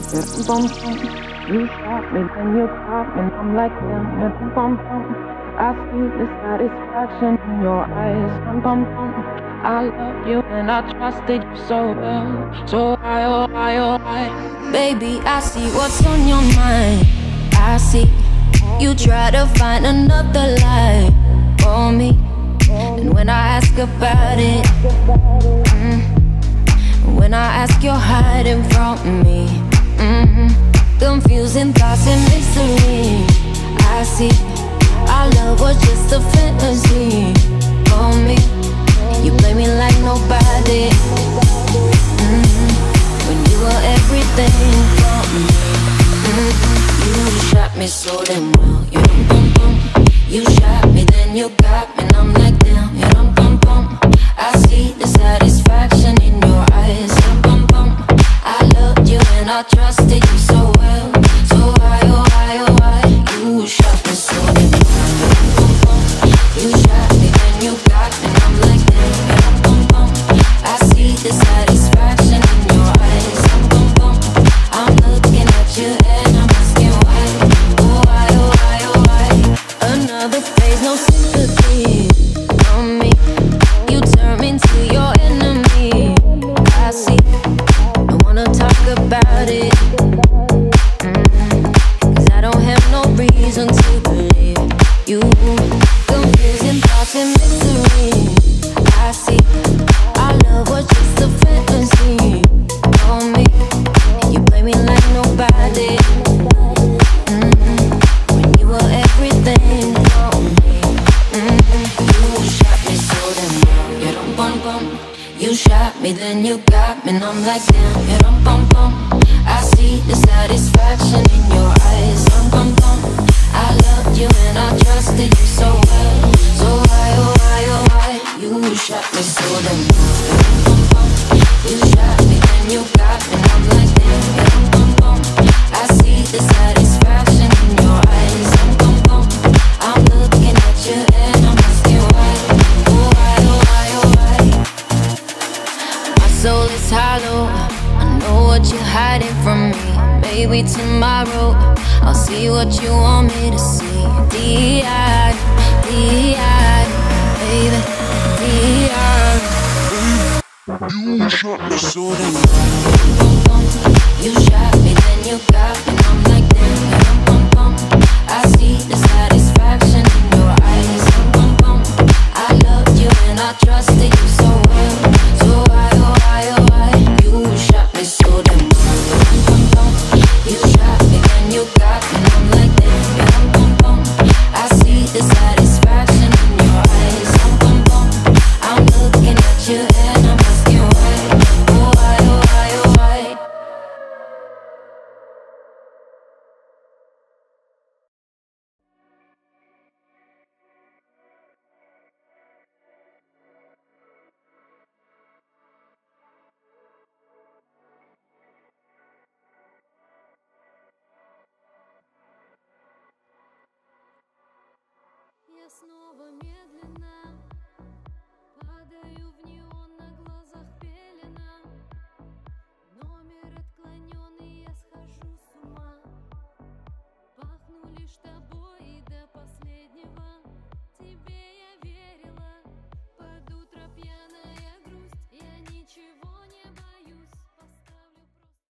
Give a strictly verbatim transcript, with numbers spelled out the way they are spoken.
Yeah, bum bum. You shot me, then you caught me, and I'm like, damn, yeah, bum bum. I see the satisfaction in your eyes, bum bum bum. I love you and I trusted you so well, so why, oh why, oh why? Baby, I see what's on your mind. I see you try to find another lie for me, and when I ask about it, mm, when I ask, you're hiding from me. mm, Confusing thoughts and mystery. I see our love was just a fantasy for me. You play me like nobody. mm, When you were everything for me. mm, You shot me so damn well. You dum bum bum. You shot me, then you got me, and I'm like damn. You dum bum bum. I see the satisfaction in your eyes. Dum bum bum. I loved you and I trusted you so well. So why, oh why, oh why? You shot me so damn well. Dum bum bum. You shot me, then you got me, and I'm like damn. You dum bum bum. I see the satisfaction in your eyes. Dum bum bum. I'm looking at you and I'm asking why. Oh why, oh why, oh why? Another phase, no sympathy from me. You turn me into your enemy. I see. I wanna talk about it. mm, Cause I don't have no reason to believe you. Confusing thoughts and mystery. I see our love was just a fantasy for me. You play me like nobody. mm, When you were everything for me. mm, You shot me so damn well. You dum bum bum. You shot me, then you got me, and I'm like damn. You dum bum bum. I see the satisfaction in your eyes. Dum bum bum. I loved you and I trusted you so well. So why, oh why, oh why? You shot me so damn well. You dum bum bum. You shot me, then you got me, and I'm like damn. You dum bum bum. I see the satisfaction in your eyes. Dum bum bum. I'm looking at you and I'm asking why. Oh why, oh why, oh why? My soul is hollow. I know what you're hiding from me. Maybe tomorrow I'll see what you want me to see. D I, D I, baby, D I. You shot me so damn well. You shot me, then you got me, and I'm like damn. Bum bum bum. I see the satisfaction in your eyes. Bum bum bum. I loved you and I trusted you so well. So why, oh why, oh why? You shot me so damn well. Bum bum bum. You shot me, then you got me, and I'm like damn. Bum bum bum. I see the satisfaction in your eyes. Bum bum bum. I'm looking at you and I'm asking why. Oh why, oh why, oh why? Я снова медленно падаю в неон